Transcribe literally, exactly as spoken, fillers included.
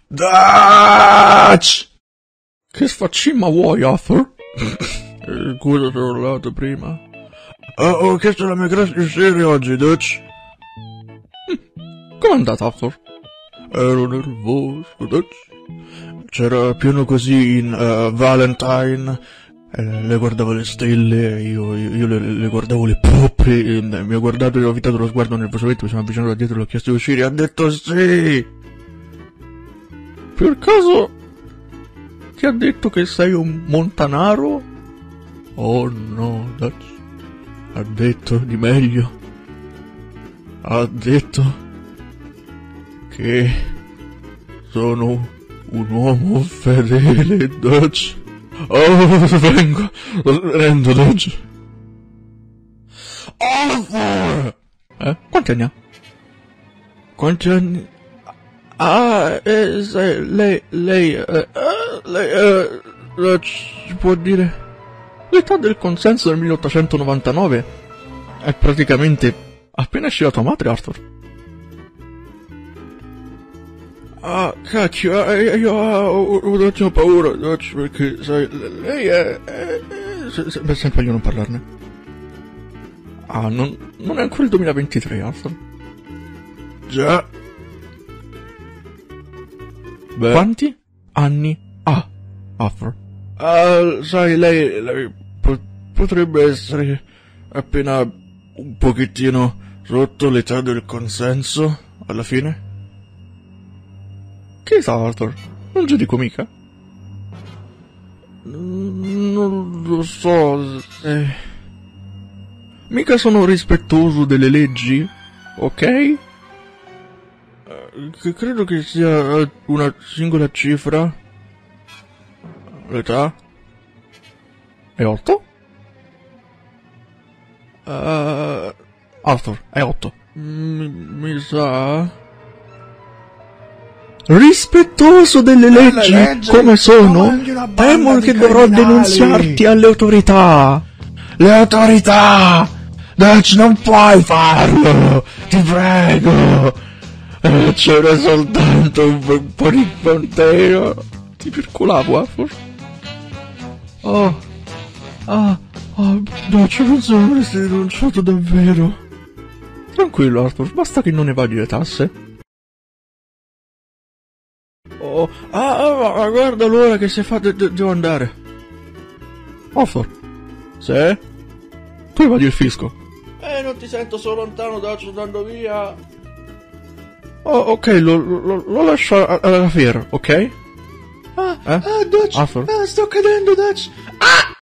Dutch! Che sfaccimma vuoi, Arthur? eh, scusa se ho urlato prima. Oh, ho chiesto la mia classe di serie oggi, Dutch. Com'è andata, Arthur? Ero nervoso, Dutch. C'era pieno così in uh, Valentine. Eh, le guardavo le stelle, io, io, io le, le guardavo le poppe. E, mi ha guardato e ho evitato lo sguardo nervosamente, mi sono avvicinato da dietro e l'ho chiesto di uscire. Ha detto sì. Per caso ti ha detto che sei un montanaro? Oh no, Dutch. Ha detto di meglio. Ha detto che sono un uomo fedele, Dutch. Oh, vengo, rendo, Dutch. Arthur! Eh? Quanti anni ha? Quanti anni? Ah, eh, sai, lei, lei, eh, eh, lei, eh, Dutch, si può dire? L'età del consenso del milleottocentonovantanove è praticamente appena uscita tua madre, Arthur. Ah, cacchio, eh, io ho, ho dato paura, Dutch, perché, sai, lei è... è, è se, se, sempre io non parlarne. Ah, non, non è ancora il duemilaventitré, Arthur. Già. Beh. Quanti anni ha, Arthur? Ah, sai, lei, lei po- potrebbe essere appena un pochettino sotto l'età del consenso, alla fine. Che sa, Arthur? Non giudico mica. Non lo so, eh. Mica sono rispettoso delle leggi, ok? Eh, credo che sia una singola cifra. L'età? È otto? Uh, Arthur, è otto. Mi, mi sa... Rispettoso delle leggi, leggi come sono, temo che dovrò denunziarti alle autorità. Le autorità! Dutch, non puoi farlo! Ti prego! Eh, c'era soltanto un po' di frontiera. Ti perculavo, Arthur? Oh, ah, oh, Dutch, non so, avresti denunciato davvero. Tranquillo, Arthur, basta che non evadi le tasse. Oh, ah, ah, guarda l'ora che si fa, de- de- devo andare. Arthur, se? tu evadi il fisco. Eh, non ti sento, sono lontano, Dutch, andando via. Oh, ok, lo, lo, lo lascio alla fiera, ok? Ah, eh? ah, Dutch, Arthur? ah, sto cadendo, Dutch. Ah!